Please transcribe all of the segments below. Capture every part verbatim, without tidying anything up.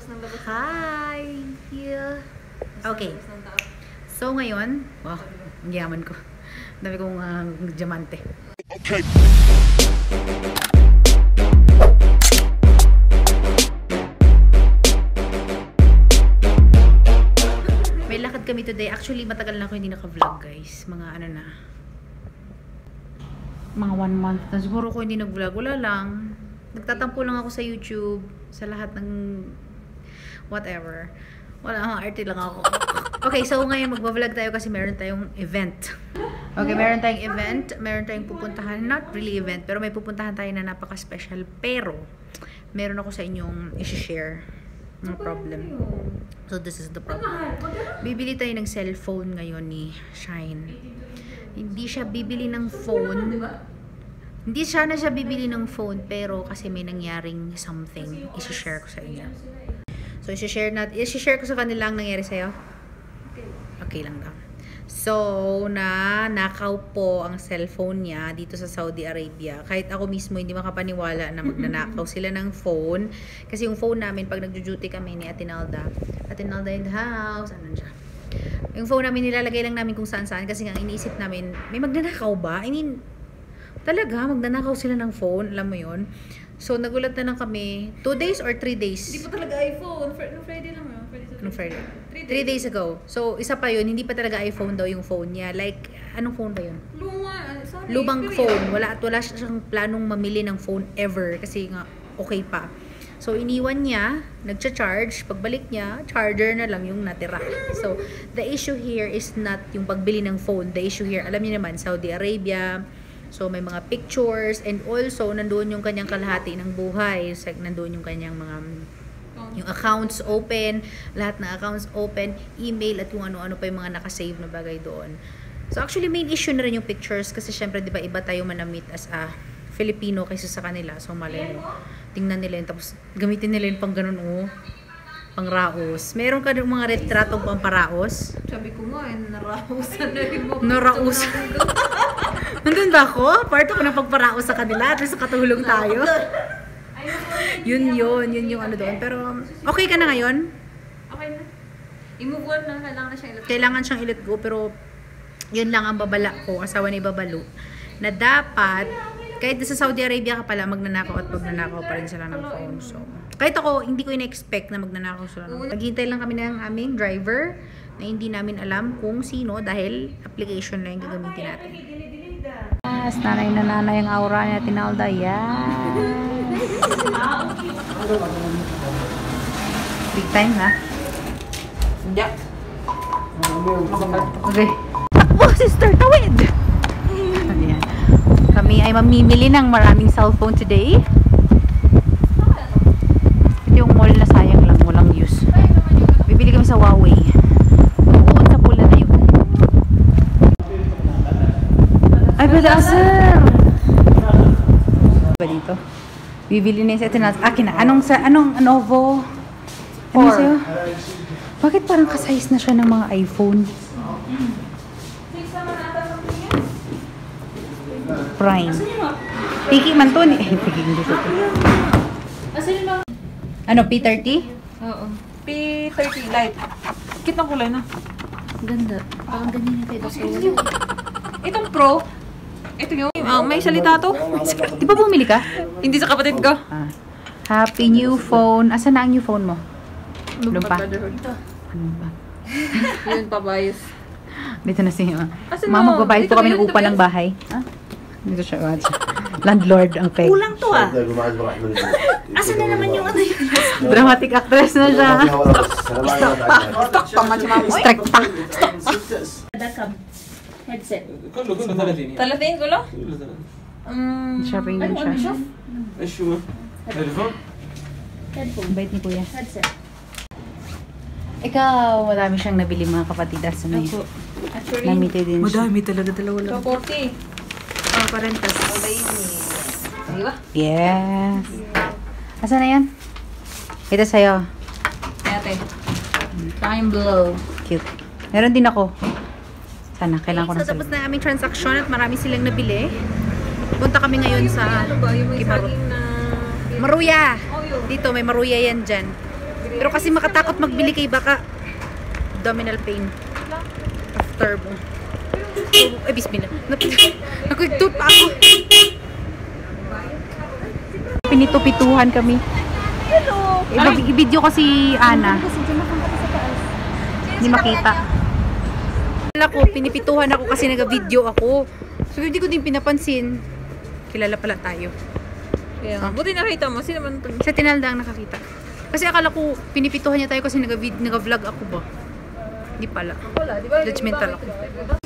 Hi! Yeah. Okay. So ngayon, wow, ang yaman ko. Dami kong uh, diamante. Okay. May lakad kami today. Actually, matagal na ako hindi naka-vlog, guys. Mga ano na. Mga one month na. Siguro ko hindi nag-vlog. Wala lang. Nagtatampo lang ako sa YouTube. Sa lahat ng whatever. Wala, mga arte lang ako. Okay, so ngayon magbablog tayo kasi meron tayong event. Okay, meron tayong event. Meron tayong pupuntahan. Not really event, pero may pupuntahan tayo na napaka-special. Pero, meron ako sa inyong isi-share. No problem. So, this is the problem. Bibili tayo ng cellphone ngayon ni Shine. Hindi siya bibili ng phone. Hindi siya na siya bibili ng phone, pero kasi may nangyaring something. Isi-share ko sa inyo. So, isi-share natin. Isi-share ko sa kanila ang nangyari sa'yo. Okay lang daw. So, na nakaw po ang cellphone niya dito sa Saudi Arabia. Kahit ako mismo hindi makapaniwala na magnanakaw sila ng phone. Kasi yung phone namin, pag nagjo-duty kami ni Atinalda, Atinalda in the house, ano siya. Yung phone namin nilalagay lang namin kung saan-saan kasi nga iniisip namin, may magnanakaw ba? I mean, talaga, magnanakaw sila ng phone, alam mo yun? So, nagulat na lang kami, two days or three days? Hindi pa talaga iPhone. No Friday lang yun. Friday Anong Friday? Three days ago. So, isa pa yun, hindi pa talaga iPhone daw yung phone niya. Like, anong phone ba yun? Luma. Sorry. Lubang phone. Wala at wala siyang planong mamili ng phone ever. Kasi nga, okay pa. So, iniwan niya, nagcha-charge. Pagbalik niya, charger na lang yung natira. So, the issue here is not yung pagbili ng phone. The issue here, alam niyo naman, Saudi Arabia. So, may mga pictures. And also, nandoon yung kanyang kalahati ng buhay. So, nandoon yung kanyang mga yung accounts open, lahat ng accounts open, email at kung ano-ano pa yung mga nakasave na bagay doon. So actually main issue na rin yung pictures kasi syempre 'di ba iba tayo manamit as a Filipino kaysa sa kanila. So malay mo, tingnan nila yun tapos gamitin nila yung pang ganun oh. Pang raos. Meron ka ng mga retratong pang paraos? Sabi ko nga, eh, narausan na rin mo. Narausan. Nandun ba ako? Part ako ng pagparaos sa kanila at least katulong tayo. Yun yun, yun yung ano doon. Pero, okay ka na ngayon? Okay na. I-move on na, kailangan na siyang i-let go. Kailangan siyang i-let go, pero yun lang ang babala ko, asawa ni Babalo, na dapat, kahit sa Saudi Arabia ka pala, magnanakaw at magnanakaw pa rin sila ng phone. So, kahit ako, hindi ko ina-expect na magnanakaw sila ng phone. Naghihintay lang kami ng aming driver na hindi namin alam kung sino dahil application lang yung gagamitin natin. Yes, nanay na nanay ang aura niya, Tinalda. Yan. Big time, ha? Hindi. Okay. Oh, sister, tawid! Ayan. Kami ay mamimili ng maraming cellphone today. Ito yung mall na sayang lang, walang use. Bibili kami sa Huawei. Uun sa pula na yun. Ay, pwede asar! Ba dito? Bibili na yung sa atin. Akin na. Anong sa, anong Lenovo? Ano sa'yo? Bakit parang kasize na siya ng mga iPhone? Prime. Piki man to ni. Eh, piki hindi to. Ano, P thirty? Oo. P thirty Lite. Cute ng kulay na. Ganda. Parang ganyan na tayo. Itong Pro. Ito yung, uh, may salita to. Di ba bumili ka? Hindi sa kapatid ko. Ah. Happy new phone. Asan na ang new phone mo? Doon pa? Ito. Ano ba? Yun pa, bias. Dito na si Ma. Asan Ma, mo? magbabayad po Dito kami ba ng yun? upa Dito ba ng yun? bahay. Ha? Dito siya. Landlord ang peg. Kulang to ah. Asan na naman yung ano yun? Dramatic actress na siya. Stock pa man si Mama. Strike pa. Headset. كله كله ثلاثين Talating ko lo? Um, Shopping din ano, siya. ano ايش هو؟ تليفون؟ Headphone. Bait ni Kuya. Headset. Ikaw, madami siyang nabili mga kapatidas. Ano yun? Actually, Namite din siya. talaga, dalawa so forty. Oh, parentas. Di ba? Yes. Asan na yan? Ito sa'yo. Ate. Time blow. Cute. Meron din ako. Sana, kailangan ko na. So, tapos na aming transaction at marami silang nabili. Punta kami ngayon sa Ano ba? Yung may Kimaru. saging na... Maruya! Oh, yun. Dito, may maruya yan dyan. Pero kasi makatakot magbili kay baka abdominal pain. After mo. Ay, bismillah. Nakuigtot pa ako. Pinito-pituhan kami. Hello! I-video ko si Ana. Hindi makita. Kilala ko, pinipituhan ako kasi nag-video ako. So, hindi ko din pinapansin. Kilala pala tayo. Kaya, Ah. buti nakita mo. Sino man ito? Sa Tinalda ang nakakita. Kasi akala ko, pinipituhan niya tayo kasi nag-vid- nag-vlog ako ba? Hindi pala. Wala, di ba? Judgmental ako.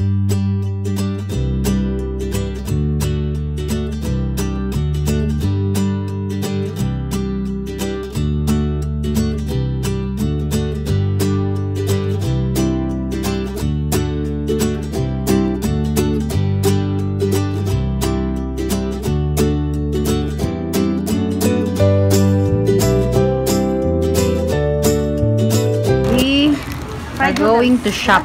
We are going to shop.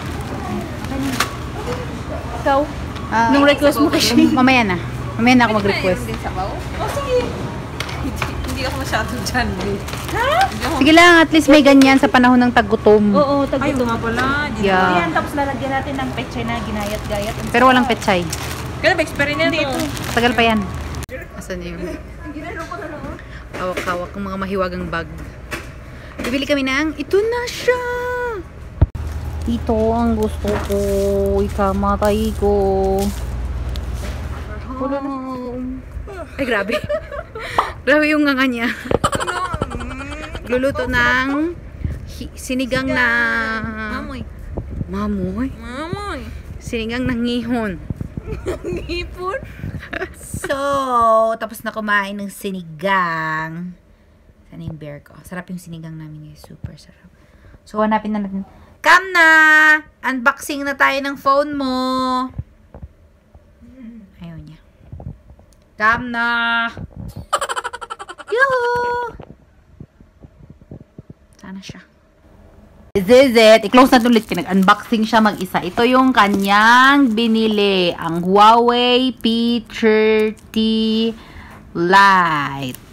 Ikaw? Ah, Nung request mo kasi. Mamaya na. Mamaya na ako mag-request. Din sabaw? Oh, sige. Hindi, hindi ako masyado dyan. Ha? Sige lang, at least may ganyan sa panahon ng tagutom. Oo, Ay, tagutom. nga pala. Di Yeah. Yan, tapos lalagyan natin ng pechay na ginayat-gayat. Pero walang pechay. Kaya ba, experiment ito? Tagal pa yan. Asan yung hawak-hawak ng mga mahiwagang bag. Bibili kami ng, ito na siya! Ito ang gusto ko. Ikamatay ko. Ay, grabe. Grabe yung nganga niya. Luluto ng hi- sinigang na... Mamoy. Mamoy? Mamoy. Sinigang na ngihon. Ngipon. So, tapos na kumain ng sinigang. Sana yung bear ko. Sarap yung sinigang namin guys. Super sarap. So, hanapin na natin. Come na! Unboxing na tayo ng phone mo. Ayaw niya. Come na! Yoo! Sana siya. This is it. I-close natin ulit. Pinag-unboxing siya mag-isa. Ito yung kanyang binili. Ang Huawei P thirty Lite.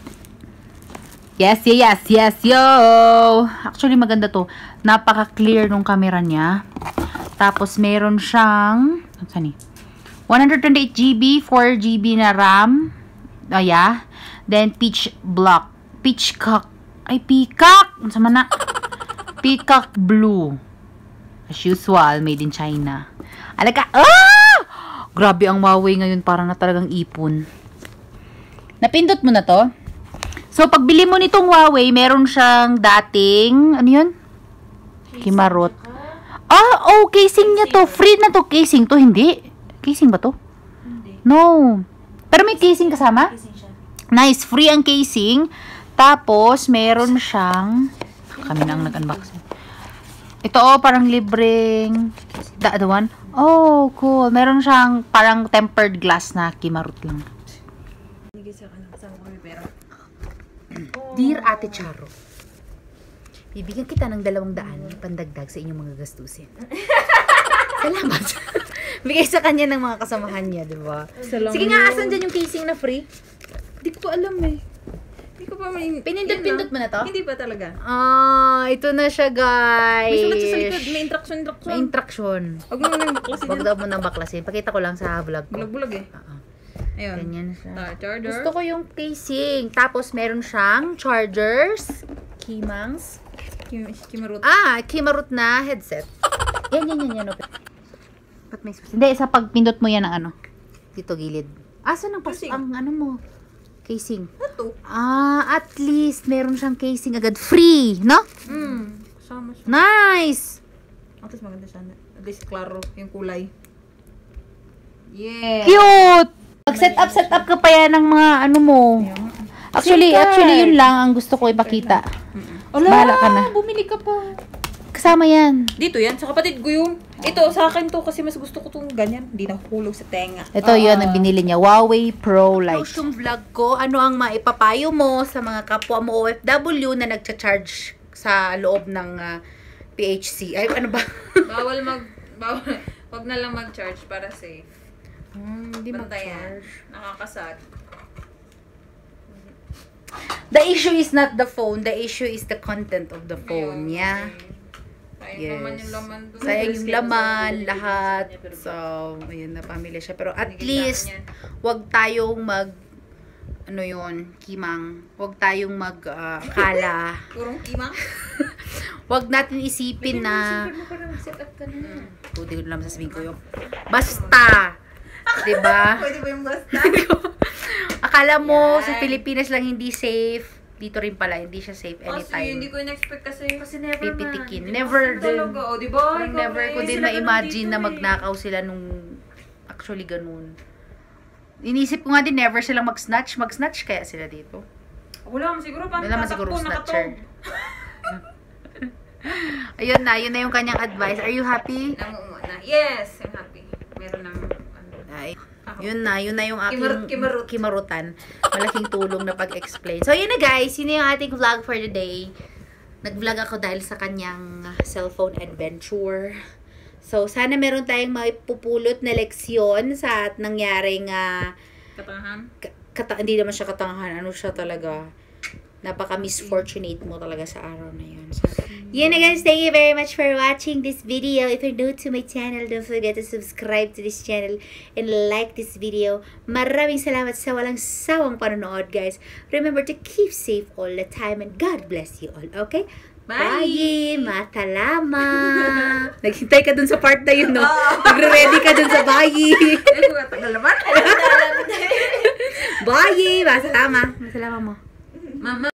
Yes, yes, yes, yo! Actually, maganda to. Napaka-clear nung camera niya. Tapos, meron siyang, saan eh? one twenty-eight gigabytes, four gigabytes na RAM. Oh, yeah. Then, peach block. Peachcock. Ay, peacock! Ano sa mana? Peacock blue. As usual, made in China. Alaka! Ah! Grabe ang Huawei ngayon. Parang na talagang ipon. Napindot mo na to? So, pagbili mo nitong Huawei, meron siyang dating, ano yun? Kimarot. Ah, oh, casing niya to. Free na to. Casing to, hindi. Casing ba to? Hindi. No. Pero may casing kasama? Kasi siya. Nice. Free ang casing. Tapos, meron siyang, kami na ang nag-unboxing. Ito, oh, parang libreng, the other one. Oh, cool. Meron siyang parang tempered glass na kimarot lang. Hindi sa akin. Kasama ko may pera. Dear Ate Charo, bibigyan kita ng dalawang daan pandagdag sa inyong mga gastusin. Salamat. Bigay sa kanya ng mga kasamahan niya, di ba? Sige nga, asan dyan yung casing na free? Hindi ko pa alam eh. Hindi ko pa may... Pinindot-pindot mo na to? Hindi pa talaga. Ah, ito na siya, guys. May sulat siya sa likod. May instruction, instruction. May instruction. Huwag mo nang baklasin Wag yan. daw mo nang baklasin. Pakita ko lang sa vlog ko. Bulag-bulag eh. Oo. Ayun. Ganyan siya. Ah, charger. Gusto ko yung casing. Tapos, meron siyang chargers, keymangs. Kim Kimarot. Ah, Kimarut na headset. Yan, yan, yan, yan. Okay. Ba't may space? Hindi, sa pagpindot mo yan ng ano. Dito, gilid. Asa nang pas Casing. ang ano mo? Casing. Ito. Ah, at least meron siyang casing agad. Free, no? Hmm. Kasama siya. Nice! At least maganda siya. At least klaro yung kulay. Yeah. Cute! Pag-set up, set up ka pa yan ng mga ano mo. Actually, actually, yun lang ang gusto ko ipakita. Bahala ka na. Bumili ka pa. Kasama yan. Dito yan. Sa kapatid ko yun. Ito, sa akin to kasi mas gusto ko tong ganyan. Hindi nakukulog sa tenga. Ito yun ang binili niya. Huawei Pro Lite. Yung vlog ko, ano ang maipapayo mo sa mga kapwa mo O F W na nagcha-charge sa loob ng uh, P H C? Ay, ano ba? Bawal mag... Bawal. Wag na lang mag-charge para safe. Hmm, hindi Bantayan. Nakakasad. The issue is not the phone. The issue is the content of the phone. Yeah. Sayang naman yung laman doon. Sayang yung laman, lahat. So, ayun, na pamilya siya. Pero at least, wag tayong mag, ano yun, kimang. Wag tayong mag, uh, kala. Purong kimang? Wag natin isipin na, Isipin mo pa na mag-set up ka na. hindi ko lang sasabihin ko yung, basta, diba? Pwede ba yung basta? Akala mo, Yan. sa Pilipinas lang hindi safe. Dito rin pala, hindi siya safe Kasi anytime. hindi ko in-expect kasi. Kasi never Pipitikin. man. Never Kasi din. talaga. O, diba? Parang Ikaw never eh. ko din Sila ma-imagine ganun na dito magnakaw sila nung actually ganun. Inisip ko nga din, never silang mag-snatch. Mag-snatch kaya sila dito. eh. Wala naman siguro. Paano Wala naman siguro tatakbo, snatcher. nakatog? Ayun na, yun na yung kanyang advice. Are you happy? Namuumuha na. Yes, I'm happy. Meron ng ano. Ay, yun na, yun na yung aking Kimarut, kimarut. kimarutan. Malaking tulong na pag-explain. So, yun na guys, yun na yung ating vlog for today. Nag-vlog ako dahil sa kanyang cellphone adventure. So, sana meron tayong maipupulot na leksyon sa nangyaring uh, Katangahan? kata hindi naman siya katangahan. Ano siya talaga? Napaka-misfortunate mo talaga sa araw na yun. So, yun na guys. Thank you very much for watching this video. If you're new to my channel, don't forget to subscribe to this channel and like this video. Maraming salamat sa walang sawang panonood, guys. Remember to keep safe all the time and God bless you all. Okay? Bye! Matalama! Naghintay ka dun sa part na yun, no? Nagre-ready ka dun sa bye! Ay, kung tagal naman. Bye! Masalama! Masalama mo. Mama.